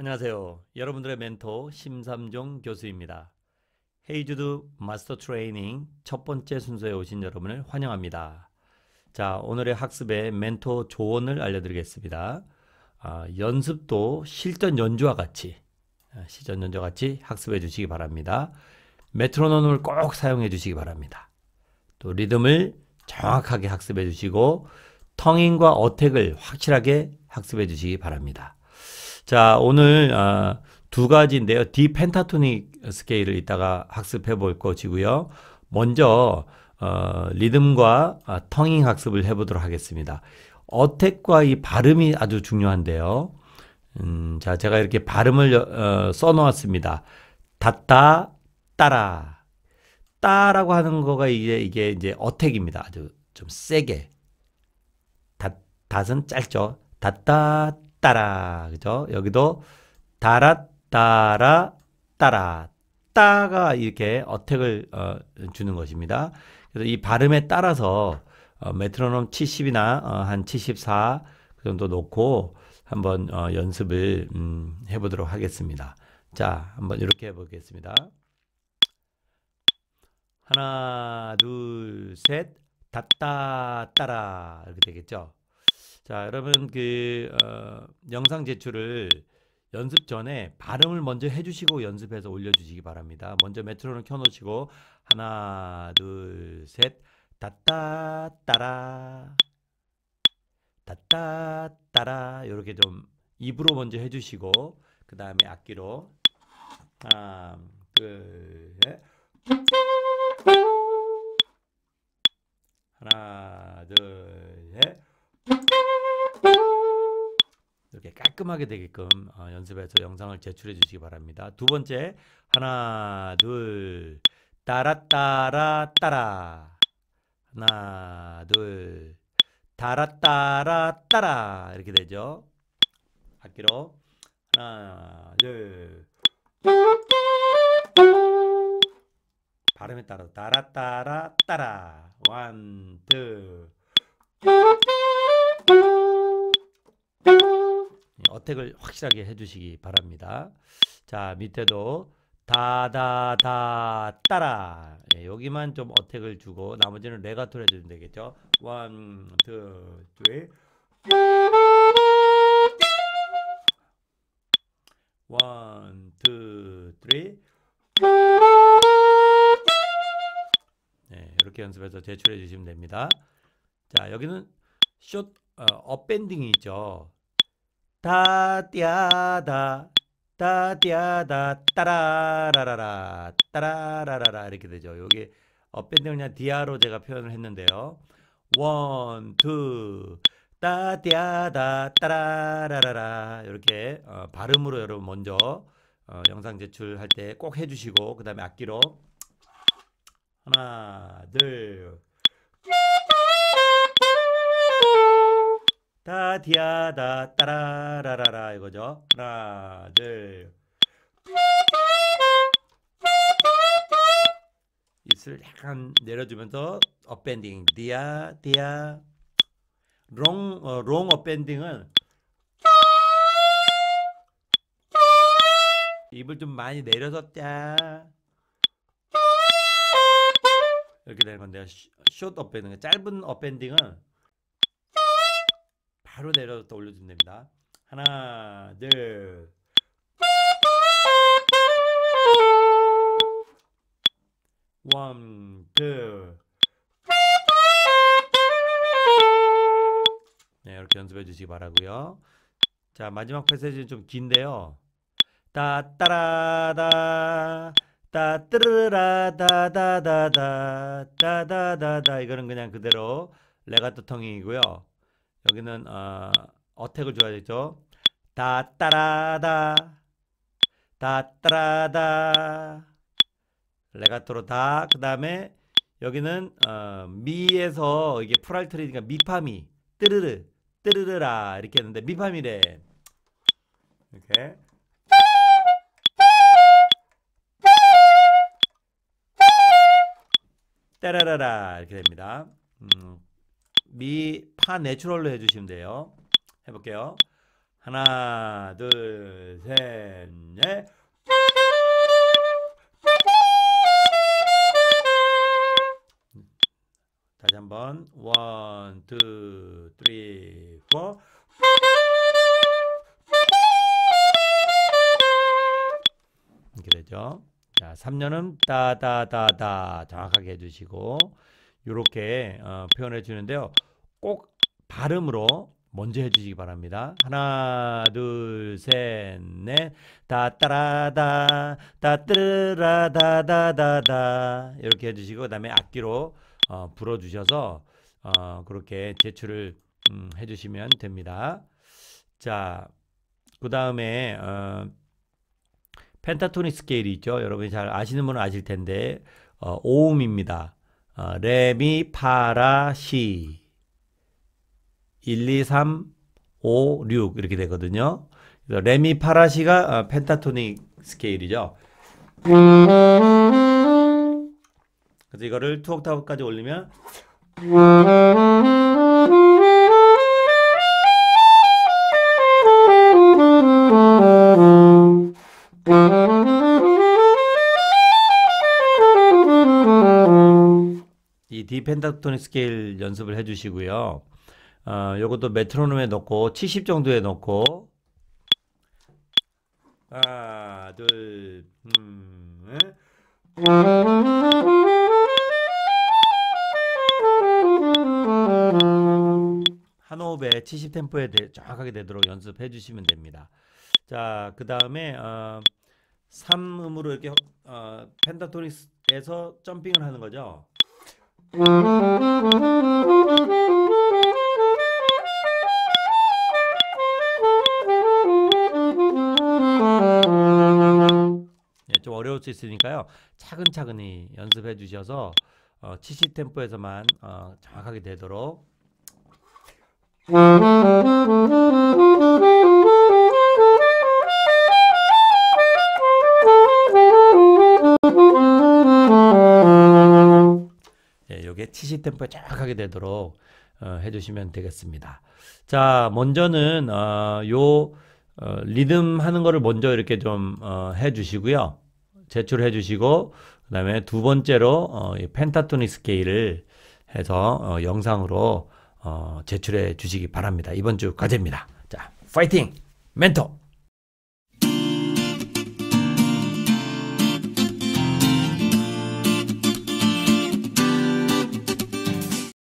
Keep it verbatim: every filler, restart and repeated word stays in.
안녕하세요. 여러분들의 멘토 심삼종 교수입니다. 헤이주드 마스터 트레이닝 첫 번째 순서에 오신 여러분을 환영합니다. 자, 오늘의 학습의 멘토 조언을 알려드리겠습니다. 아, 연습도 실전 연주와 같이 아, 실전 연주와 같이 학습해 주시기 바랍니다. 메트로놈을 꼭 사용해 주시기 바랍니다. 또 리듬을 정확하게 학습해 주시고 텅잉과 어택을 확실하게 학습해 주시기 바랍니다. 자, 오늘 아, 두 가지인데요. D 펜타토닉 스케일을 이따가 학습해 볼 것이고요. 먼저 어, 리듬과 아, 텅잉 학습을 해보도록 하겠습니다. 어택과 이 발음이 아주 중요한데요. 음, 자, 제가 이렇게 발음을 어, 써놓았습니다. 닫다, 따라. 따라고 하는 거가 이게, 이게 이제 어택입니다. 아주 좀 세게. 닷, 닷은 짧죠. 닫다, 따라. 그죠? 여기도 따라, 따라, 따라. 따가 이렇게 어택을 어, 주는 것입니다. 그래서 이 발음에 따라서 어, 메트로놈 칠십이나 어, 한 칠십사 그 정도 놓고 한번 어, 연습을 음, 해보도록 하겠습니다. 자, 한번 이렇게 해보겠습니다. 하나, 둘, 셋, 닫다, 따라 이렇게 되겠죠. 자, 여러분 그 어, 영상 제출을 연습 전에 발음을 먼저 해주시고 연습해서 올려주시기 바랍니다. 먼저 메트로놈 켜놓으시고 하나, 둘, 셋, 닫다, 따라, 닫다, 따라 이렇게 좀 입으로 먼저 해주시고 그 다음에 악기로 하나, 둘, 셋. 하나, 둘, 셋. 이렇게 깔끔하게 되게끔 어, 연습해서 영상을 제출해 주시기 바랍니다. 두 번째, 하나, 둘, 따라, 따라, 따라. 하나, 둘, 따라, 따라, 따라. 이렇게 되죠. 악기로. 하나, 둘. 발음에 따라 따라 따라 따라 원, 투. 어택을 확실하게 해주시기 바랍니다. 자, 밑에도 다다다 따라. 예, 여기만 좀 어택을 주고 나머지는 레가토로 해주면 되겠죠. 원, 투, 쓰리. 원, 투, 쓰리. 네, 이렇게 연습해서 제출해 주시면 됩니다. 자, 여기는 숏 어, 업밴딩이 있죠. 다띠아다 다띠아다 따라라라라 따라라라라 이렇게 되죠. 여기 업밴딩을 그냥 디아로 제가 표현을 했는데요. 원, 투, 따띠아다 따라라라라 이렇게 어, 발음으로 여러분 먼저 어, 영상 제출할 때 꼭 해주시고 그 다음에 악기로 하나, 둘. 다디아다 따라라라라 이거죠. 하나, 둘. 입술 약간 내려주면서 업밴딩. 디아, 디아. 롱, 어, 롱 업밴딩은 입을 좀 많이 내려서 짜. 이렇게 되는 건데요. 숏 업밴딩, 짧은 업밴딩은 바로 내려서 올려주면 됩니다. 하나, 둘. 원, 투. 네, 이렇게 연습해 주시기 바라고요. 자, 마지막 패세지는 좀 긴데요. 따 따라다 따 뜨르라 다다다다 다다다다 이거는 그냥 그대로 레가토 텅잉이고요. 여기는 어, 어택을 줘야 되죠. 다 따라다 다 따라다 레가토로 다. 그 다음에 여기는 어, 미에서 이게 풀알트리니까 미파미 뜨르르 뜨르르라 이렇게 했는데 미파미래. 이렇게 따라라라 이렇게 됩니다. 음, 미, 파 내추럴로 해주시면 돼요. 해볼게요. 하나, 둘, 셋, 넷. 다시 한번 원, 투, 쓰리, 포. 이렇게 되죠. 자, 삼 년은 따다다다 정확하게 해주시고 이렇게 어, 표현해 주는데요. 꼭 발음으로 먼저 해주시기 바랍니다. 하나, 둘, 셋, 넷. 따따라다, 따뜨라다다다다 이렇게 해주시고 그 다음에 악기로 어, 불어주셔서 어, 그렇게 제출을 음, 해주시면 됩니다. 자, 그 다음에 어, 펜타토닉 스케일이 있죠. 여러분이 잘 아시는 분은 아실 텐데 어, 오음입니다. 어, 레, 미, 파, 라, 시 일, 이, 삼, 오, 육 이렇게 되거든요. 그래서 레, 미, 파, 라, 시가 어, 펜타토닉 스케일이죠. 그래서 이거를 투 옥타브까지 올리면 이 D 펜타토닉 스케일 연습을 해 주시고요. 어, 요것도 메트로놈에 넣고 칠십 정도에 넣고 하나, 둘, 음, 네. 한 호흡에 칠십 템포에 대, 정확하게 되도록 연습해 주시면 됩니다. 자, 그 다음에 어, 삼 음으로 이렇게 어, 펜타토닉에서 점핑을 하는 거죠. 예, 좀 어려울 수 있으니까요. 차근차근히 연습해 주셔서 어, 칠십 템포에서만 어, 정확하게 되도록 예, 요게 칠십 템포에 정확하게 되도록 어, 해주시면 되겠습니다. 자, 먼저는 어, 요 어, 리듬 하는 거를 먼저 이렇게 좀 어, 해주시고요. 제출해 주시고 그 다음에 두 번째로 어, 이 펜타토닉 스케일을 해서 어, 영상으로 어, 제출해 주시기 바랍니다. 이번 주 과제입니다. 자, 파이팅! 멘토!